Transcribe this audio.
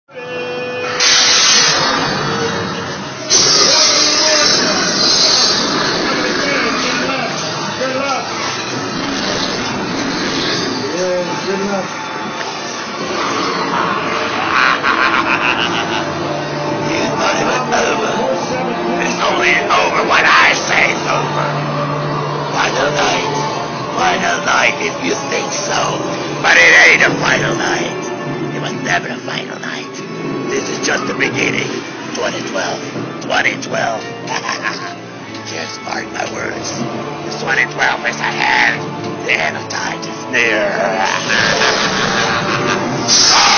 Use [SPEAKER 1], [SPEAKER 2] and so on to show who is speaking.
[SPEAKER 1] It's only over when I say it's over. Final night if you think so. But it ain't a final night. It was never a final night. This is just the beginning. 2012. Just mark my words. 2012 is ahead. The end of time is near.